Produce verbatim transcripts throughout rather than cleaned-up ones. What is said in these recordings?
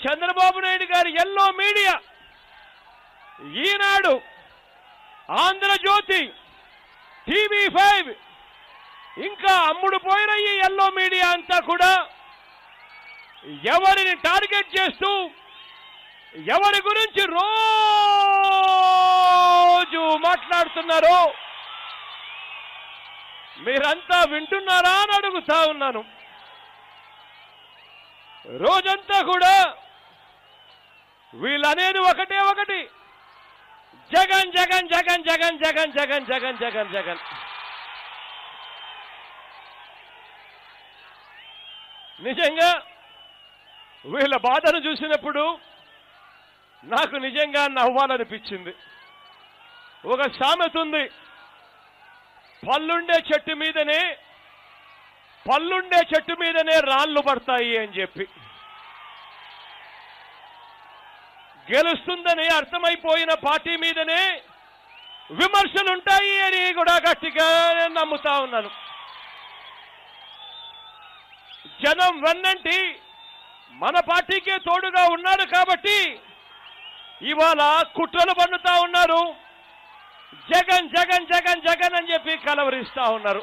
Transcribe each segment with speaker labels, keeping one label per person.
Speaker 1: చంద్రబాబు నాయుడు గారి yellow media, Eenadu, Andhra Jyothi, TV five, ఇంకా అమ్ముడు పోయిన ఈ ఎల్లో మీడియా అంతా కూడా ఎవరిని టార్గెట్ చేస్తూ ఎవరి గురించి రోజు మాట్లాడుతున్నారో మీరంతా వింటున్నారా అని అడుగుతా ఉన్నాను. రోజంతా కూడా వీళ్ళనేది ఒకటే ఒకటి, జగన్ జగన్ జగన్ జగన్ జగన్ జగన్ జగన్ జగన్ జగన్. నిజంగా వీళ్ళ బాధను చూసినప్పుడు నాకు నిజంగా నవ్వాలనిపించింది. ఒక సామెత ఉంది, పళ్ళుండే చెట్టు మీదనే పళ్ళుండే చెట్టు మీదనే రాళ్ళు పడతాయి అని చెప్పి. గెలుస్తుందని అర్థమైపోయిన పార్టీ మీదనే విమర్శలుంటాయి అని కూడా గట్టిగా నమ్ముతా ఉన్నాను. జనం వెన్నంటి మన పార్టీకే తోడుగా ఉన్నారు కాబట్టి ఇవాళ కుట్రలు పన్నుతా ఉన్నారు, జగన్ జగన్ జగన్ జగన్ అని చెప్పి కలవరిస్తా ఉన్నారు.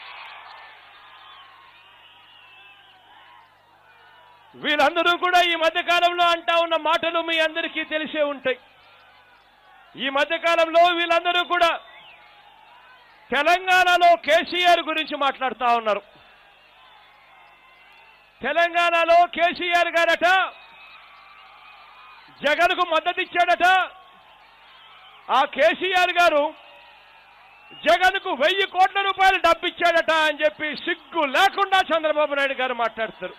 Speaker 1: వీళ్ళందరూ కూడా ఈ మధ్యకాలంలో అంటా ఉన్న మాటలు మీ అందరికీ తెలిసే ఉంటాయి. ఈ మధ్యకాలంలో వీళ్ళందరూ కూడా తెలంగాణలో కేసీఆర్ గురించి మాట్లాడుతూ ఉన్నారు. తెలంగాణలో కేసీఆర్ గారట జగన్కు మద్దతు ఇచ్చాడట. ఆ కేసీఆర్ గారు జగన్కు వెయ్యి కోట్ల రూపాయలు డబ్బిచ్చాడట అని చెప్పి సిగ్గు లేకుండా చంద్రబాబు నాయుడు గారు మాట్లాడతారు.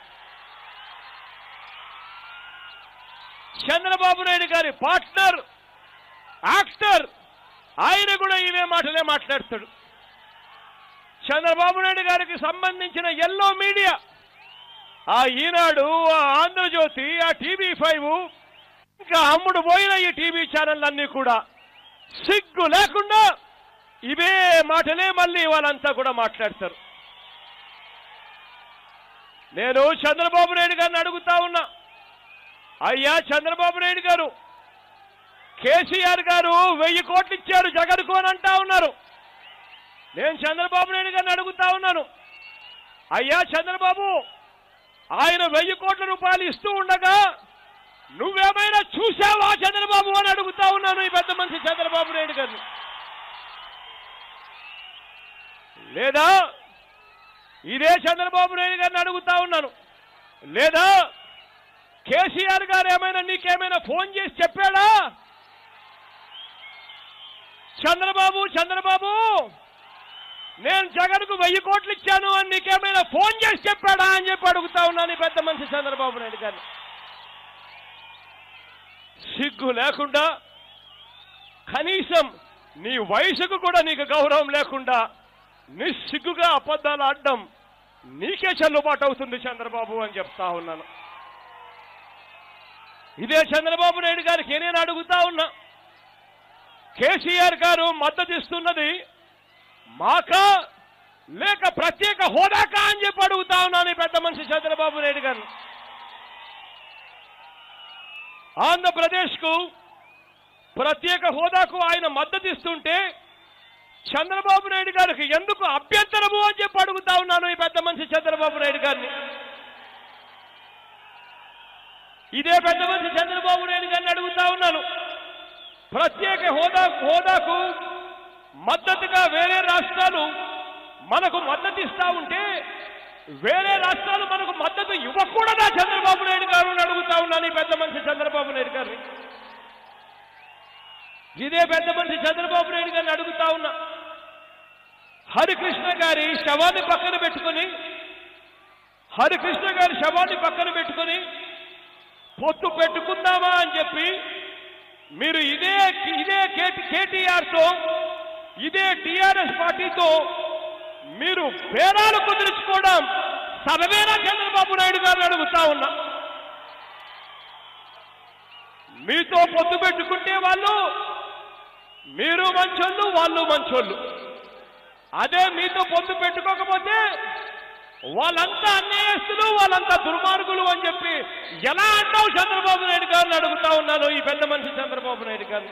Speaker 1: చంద్రబాబు నాయుడు గారి పార్ట్నర్, యాక్టర్, ఆయన కూడా ఇవే మాటలే మాట్లాడతాడు. చంద్రబాబు నాయుడు గారికి సంబంధించిన ఎల్లో మీడియా, ఆ ఈనాడు, ఆ ఆంధ్రజ్యోతి, ఆ టీవీ ఫైవ్, ఇంకా అమ్ముడు పోయిన ఈ టీవీ ఛానళ్ళన్నీ కూడా సిగ్గు లేకుండా ఇవే మాటలే మళ్ళీ వాళ్ళంతా కూడా మాట్లాడతారు. నేను చంద్రబాబు నాయుడు గారిని అడుగుతా ఉన్నా, అయ్యా చంద్రబాబు నాయుడు గారు, కేసీఆర్ గారు వెయ్యి కోట్లు ఇచ్చారు జగన్కు అని అంటా ఉన్నారు. నేను చంద్రబాబు నాయుడు గారిని అడుగుతా ఉన్నాను, అయ్యా చంద్రబాబు, ఆయన వెయ్యి కోట్ల రూపాయలు ఇస్తూ ఉండగా నువ్వేమైనా చూసావా చంద్రబాబు అని అడుగుతా ఉన్నాను ఈ పెద్ద మనిషి చంద్రబాబు నాయుడు గారిని. లేదా ఇదే చంద్రబాబు నాయుడు గారిని అడుగుతా ఉన్నాను, లేదా కేసీఆర్ గారు ఏమైనా నీకేమైనా ఫోన్ చేసి చెప్పాడా, చంద్రబాబు చంద్రబాబు నేను జగన్కు వెయ్యి కోట్లు ఇచ్చాను అని నీకేమైనా ఫోన్ చేసి చెప్పాడా అని చెప్పి అడుగుతా ఉన్నాను ఈ పెద్ద మనిషి చంద్రబాబు నాయుడు గారిని. సిగ్గు లేకుండా, కనీసం నీ వయసుకు కూడా నీకు గౌరవం లేకుండా నిస్సిగ్గుగా అబద్ధాలు ఆడడం నీకే చెల్లుబాటు అవుతుంది చంద్రబాబు అని చెప్తా ఉన్నాను. ఇదే చంద్రబాబు నాయుడు గారికి నేను అడుగుతా ఉన్నా, కేసీఆర్ గారు మద్దతు ఇస్తున్నది మాకా లేక ప్రత్యేక హోదాకా అని చెప్పి అడుగుతా ఉన్నాను ఈ పెద్ద మనిషి చంద్రబాబు నాయుడు గారు. ఆంధ్రప్రదేశ్కు ప్రత్యేక హోదాకు ఆయన మద్దతు ఇస్తుంటే చంద్రబాబు నాయుడు గారికి ఎందుకు అభ్యంతరము అని చెప్పి అడుగుతా ఉన్నాను ఈ పెద్ద మనిషి చంద్రబాబు నాయుడు గారిని. ఇదే పెద్ద మనిషి చంద్రబాబు నాయుడు గారిని అడుగుతా ఉన్నాను, ప్రత్యేక హోదా హోదాకు మద్దతుగా వేరే రాష్ట్రాలు మనకు మద్దతు ఇస్తా ఉంటే వేరే రాష్ట్రాలు మనకు మద్దతు ఇవ్వకూడదా చంద్రబాబు నాయుడు గారు అని అడుగుతా ఉన్నాను ఈ పెద్ద మనిషి చంద్రబాబు నాయుడు గారిని. ఇదే పెద్ద మనిషి చంద్రబాబు నాయుడు గారిని అడుగుతా ఉన్నా, హరికృష్ణ గారి శవాన్ని పక్కన పెట్టుకుని హరికృష్ణ గారి శవాన్ని పక్కన పెట్టుకుని పొత్తు పెట్టుకుందామా అని చెప్పి మీరు ఇదే ఇదే కేటీఆర్తో ఇదే టీఆర్ఎస్ పార్టీతో మీరు బేరాలు కుదుర్చుకోవడం సబవేనా చంద్రబాబు నాయుడు గారిని అడుగుతా ఉన్నా. మీతో పొత్తు పెట్టుకుంటే వాళ్ళు మీరు మంచోళ్ళు, వాళ్ళు మంచోళ్ళు. అదే మీతో పొత్తు పెట్టుకోకపోతే వాళ్ళంతా అన్యాయస్తులు, వాళ్ళంతా దుర్మార్గులు అని చెప్పి ఎలా అంటావు చంద్రబాబు నాయుడు గారిని అడుగుతా ఉన్నాను, ఈ పెద్ద మనిషి చంద్రబాబు నాయుడు గారు.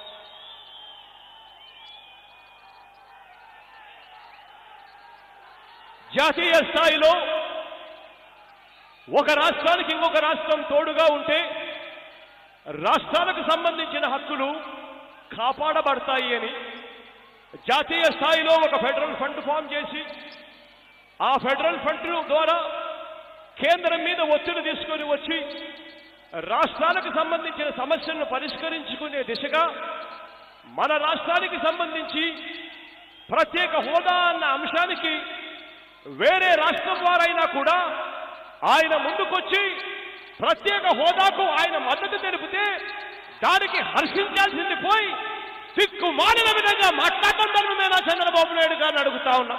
Speaker 1: జాతీయ స్థాయిలో ఒక రాష్ట్రానికి ఇంకొక రాష్ట్రం తోడుగా ఉంటే రాష్ట్రాలకు సంబంధించిన హక్కులు కాపాడబడతాయి అని జాతీయ స్థాయిలో ఒక ఫెడరల్ ఫండ్ ఫామ్ చేసి ఆ ఫెడరల్ ఫండ్ ద్వారా కేంద్రం మీద ఒత్తిడి తీసుకొని వచ్చి రాష్ట్రాలకు సంబంధించిన సమస్యలను పరిష్కరించుకునే దిశగా మన రాష్ట్రానికి సంబంధించి ప్రత్యేక హోదా అన్న అంశానికి వేరే రాష్ట్రం వారైనా కూడా ఆయన ముందుకొచ్చి ప్రత్యేక హోదాకు ఆయన మద్దతు తెలిపితే దానికి హర్షించాల్సింది పోయి సిక్కు మాలిన విధంగా మాట్లాడటం నేను చంద్రబాబు నాయుడు గారిని అడుగుతా ఉన్నా.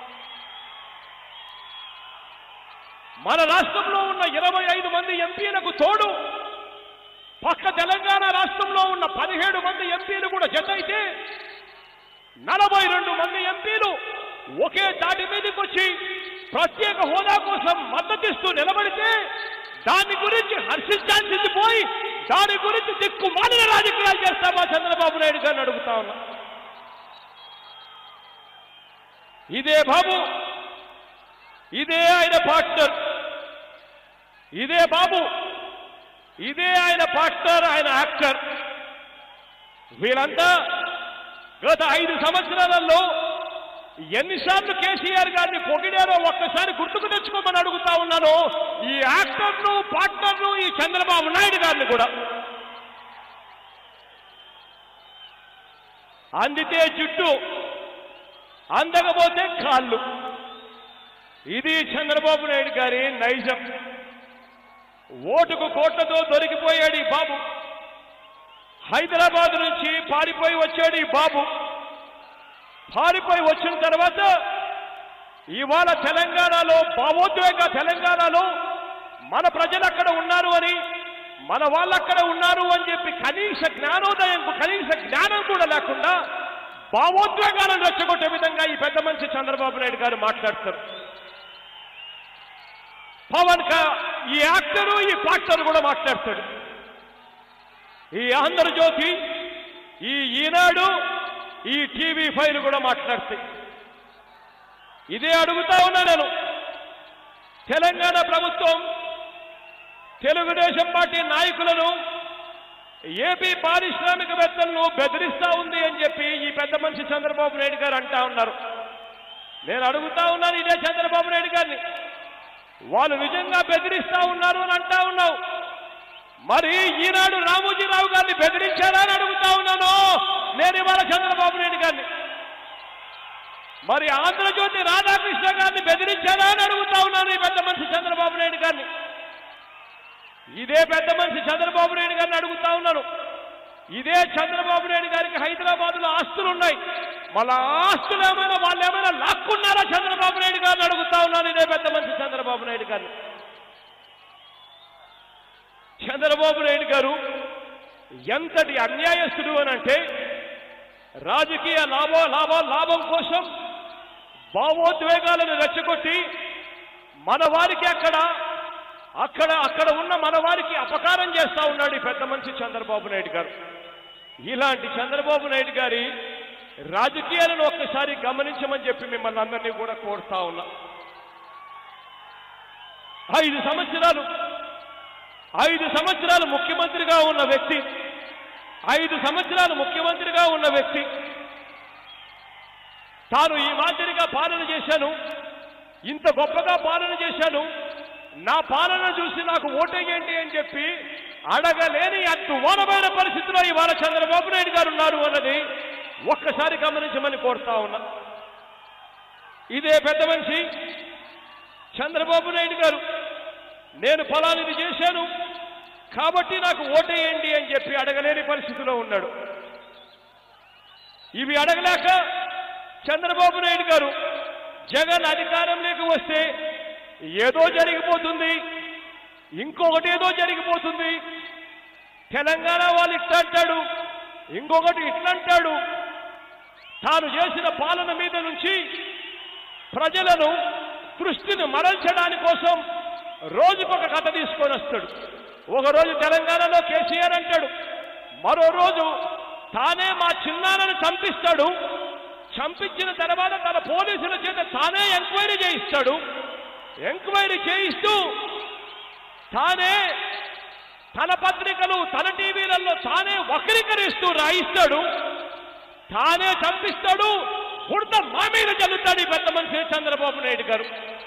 Speaker 1: మన రాష్ట్రంలో ఉన్న ఇరవై ఐదు మంది ఎంపీలకు తోడు పక్క తెలంగాణ రాష్ట్రంలో ఉన్న పదిహేడు మంది ఎంపీలు కూడా జత అయితే నలభై రెండు మంది ఎంపీలు ఒకే దాటి మీదకి వచ్చి ప్రత్యేక హోదా కోసం మద్దతిస్తూ నిలబడితే దాని గురించి హర్షించాల్సింది పోయి దాని గురించి దిక్కుమాలిన రాజకీయాలు చేస్తామా చంద్రబాబు నాయుడు గారిని అడుగుతా ఉన్నా. ఇదే బాబు, ఇదే ఆయన పార్ట్నర్, ఇదే బాబు, ఇదే ఆయన పార్ట్నర్, ఆయన యాక్టర్. వీళ్ళంతా గత ఐదు సంవత్సరాలలో ఎన్నిసార్లు కేసీఆర్ గారిని పొగిడారో ఒక్కసారి గుర్తుకు తెచ్చుకోమని అడుగుతా ఉన్నాను. ఈ యాక్టర్ను, పార్ట్నర్ను, ఈ చంద్రబాబు నాయుడు గారిని కూడా. అందితే జుట్టు, అందకపోతే కాళ్ళు. ఇది చంద్రబాబు నాయుడు గారి నైజం. ఓటుకు కోట్లతో దొరికిపోయాడు ఈ బాబు. హైదరాబాద్ నుంచి పారిపోయి వచ్చాడు ఈ బాబు. పారిపోయి వచ్చిన తర్వాత ఇవాళ తెలంగాణలో భావోద్వేగ తెలంగాణలో మన ప్రజలు అక్కడ ఉన్నారు అని, మన వాళ్ళు అక్కడ ఉన్నారు అని చెప్పి కనీస జ్ఞానోదయం, కనీస జ్ఞానం కూడా లేకుండా భావోద్వేగాలను రెచ్చగొట్టే విధంగా ఈ పెద్ద మనిషి చంద్రబాబు నాయుడు గారు మాట్లాడతారు. పవన్ కా ఈ యాక్టరు, ఈ పార్ట్నర్ కూడా మాట్లాడతాడు. ఈ ఆంధ్రజ్యోతి, ఈ ఈనాడు, ఈ టీవీ ఫైవ్ కూడా మాట్లాడతాయి. ఇదే అడుగుతా ఉన్నా నేను. తెలంగాణ ప్రభుత్వం తెలుగుదేశం పార్టీ నాయకులను, ఏపీ పారిశ్రామికవేత్తలను బెదిరిస్తా ఉంది అని చెప్పి ఈ పెద్ద మనిషి చంద్రబాబు నాయుడు గారు అంటా ఉన్నారు. నేను అడుగుతా ఉన్నాను ఇదే చంద్రబాబు నాయుడు గారిని, వాళ్ళు నిజంగా బెదిరిస్తా ఉన్నారు అని అంటా ఉన్నావు, మరి ఈనాడు రామోజీరావు గారిని బెదిరించారా అని అడుగుతా ఉన్నాను నేను ఇవాళ చంద్రబాబు నాయుడు గారిని. మరి ఆంధ్రజ్యోతి రాధాకృష్ణ గారిని బెదిరించారా అని అడుగుతా ఉన్నాను ఈ పెద్ద మనిషి చంద్రబాబు నాయుడు గారిని. ఇదే పెద్ద మనిషి చంద్రబాబు నాయుడు గారిని అడుగుతా ఉన్నాను. ఇదే చంద్రబాబు నాయుడు గారికి హైదరాబాద్ లో ఆస్తులు ఉన్నాయి, మళ్ళా ఆస్తులు ఏమైనా వాళ్ళు ఏమైనా లాక్కున్నారా చంద్రబాబు నాయుడు గారిని అడుగుతా ఉన్నాను ఇదే పెద్ద మనిషి చంద్రబాబు నాయుడు గారిని. చంద్రబాబు నాయుడు గారు ఎంతటి అన్యాయస్తుడు అని అంటే, రాజకీయ లాభ లాభ లాభం కోసం భావోద్వేగాలను రెచ్చగొట్టి మన వారికి అక్కడ అక్కడ అక్కడ ఉన్న మన వారికి అపకారం చేస్తా ఉన్నాడు ఈ పెద్ద మనిషి చంద్రబాబు నాయుడు గారు. ఇలాంటి చంద్రబాబు నాయుడు గారి రాజకీయాలను ఒక్కసారి గమనించమని చెప్పి మిమ్మల్ని అందరినీ కూడా కోరుతా ఉన్నా. ఐదు సంవత్సరాలు ఐదు సంవత్సరాలు ముఖ్యమంత్రిగా ఉన్న వ్యక్తి ఐదు సంవత్సరాలు ముఖ్యమంత్రిగా ఉన్న వ్యక్తి తాను ఈ మాదిరిగా పాలన చేశాను, ఇంత గొప్పగా పాలన చేశాను, నా పాలన చూసి నాకు ఓటేయండి అని చెప్పి అడగలేని అద్భుతమైన పరిస్థితిలో ఇవాళ చంద్రబాబు నాయుడు గారు ఉన్నారు అన్నది ఒక్కసారి గమనించమని కోరుతా ఉన్నా. ఇదే పెద్ద మనిషి చంద్రబాబు నాయుడు గారు నేను ఫలానిది చేశాను కాబట్టి నాకు ఓటేయండి అని చెప్పి అడగలేని పరిస్థితిలో ఉన్నాడు. ఇవి అడగలేక చంద్రబాబు నాయుడు గారు జగన్ అధికారంలోకి వస్తే ఏదో జరిగిపోతుంది, ఇంకొకటి ఏదో జరిగిపోతుంది, తెలంగాణ వాళ్ళు ఇట్లా అంటాడు, ఇంకొకటి ఇట్లా అంటాడు, తాను చేసిన పాలన మీద నుంచి ప్రజలను దృష్టిని మరల్చడానికి కోసం రోజుకొక కథ తీసుకొని వస్తాడు. ఒకరోజు తెలంగాణలో కేసీఆర్ అంటాడు, మరో రోజు తానే మా చిన్నాన్నను చంపిస్తాడు, చంపించిన తర్వాత తన పోలీసుల చేత తానే ఎంక్వైరీ చేయిస్తాడు, ఎంక్వైరీ చేయిస్తూ తానే తన పత్రికలు తన టీవీలలో తానే వక్రీకరిస్తూ రాయిస్తాడు, తానే చంపిస్తాడు, బురద మా మీద చల్లుతాడు ఈ పెద్ద మనిషి చంద్రబాబు నాయుడు గారు.